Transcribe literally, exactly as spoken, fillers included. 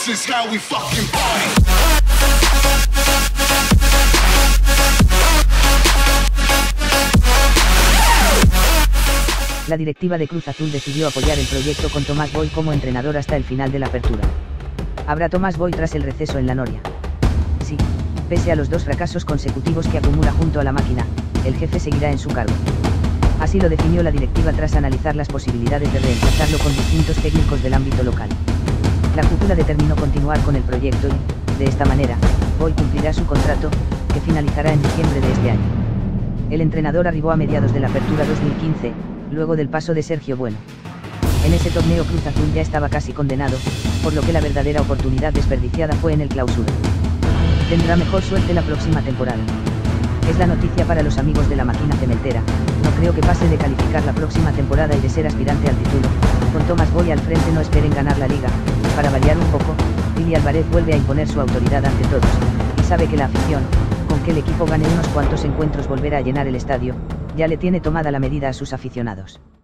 This is how we fucking party. La directiva de Cruz Azul decidió apoyar el proyecto con Tomás Boy como entrenador hasta el final de la apertura. ¿Habrá Tomás Boy tras el receso en la Noria? Sí, pese a los dos fracasos consecutivos que acumula junto a la máquina, el jefe seguirá en su cargo. Así lo definió la directiva tras analizar las posibilidades de reemplazarlo con distintos técnicos del ámbito local. La cúpula determinó continuar con el proyecto y, de esta manera, Boy cumplirá su contrato, que finalizará en diciembre de este año. El entrenador arribó a mediados de la apertura dos mil quince, luego del paso de Sergio Bueno. En ese torneo Cruz Azul ya estaba casi condenado, por lo que la verdadera oportunidad desperdiciada fue en el Clausura. Tendrá mejor suerte la próxima temporada. Es la noticia para los amigos de la máquina cementera. No creo que pase de calificar la próxima temporada y de ser aspirante al título. Con Tomás Boy al frente no esperen ganar la liga. Para variar un poco, Willy Álvarez vuelve a imponer su autoridad ante todos, y sabe que la afición, con que el equipo gane unos cuantos encuentros volverá a llenar el estadio, ya le tiene tomada la medida a sus aficionados.